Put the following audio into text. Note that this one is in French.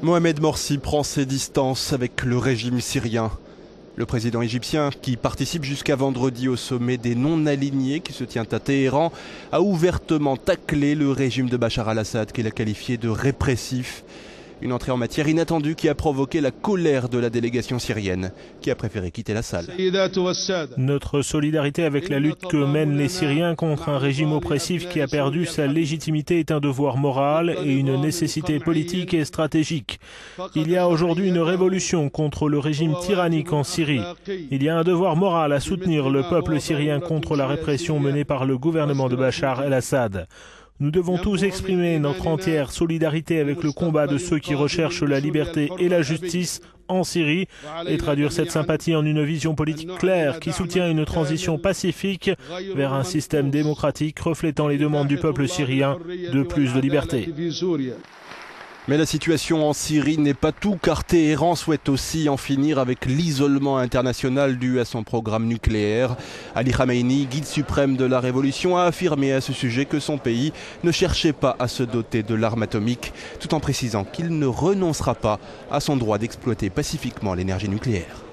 Mohamed Morsi prend ses distances avec le régime syrien. Le président égyptien, qui participe jusqu'à vendredi au sommet des non-alignés qui se tient à Téhéran, a ouvertement taclé le régime de Bachar al-Assad qu'il a qualifié de répressif. Une entrée en matière inattendue qui a provoqué la colère de la délégation syrienne, qui a préféré quitter la salle. Notre solidarité avec la lutte que mènent les Syriens contre un régime oppressif qui a perdu sa légitimité est un devoir moral et une nécessité politique et stratégique. Il y a aujourd'hui une révolution contre le régime tyrannique en Syrie. Il y a un devoir moral à soutenir le peuple syrien contre la répression menée par le gouvernement de Bachar el-Assad. Nous devons tous exprimer notre entière solidarité avec le combat de ceux qui recherchent la liberté et la justice en Syrie et traduire cette sympathie en une vision politique claire qui soutient une transition pacifique vers un système démocratique reflétant les demandes du peuple syrien de plus de liberté. Mais la situation en Syrie n'est pas tout, car Téhéran souhaite aussi en finir avec l'isolement international dû à son programme nucléaire. Ali Khamenei, guide suprême de la révolution, a affirmé à ce sujet que son pays ne cherchait pas à se doter de l'arme atomique, tout en précisant qu'il ne renoncera pas à son droit d'exploiter pacifiquement l'énergie nucléaire.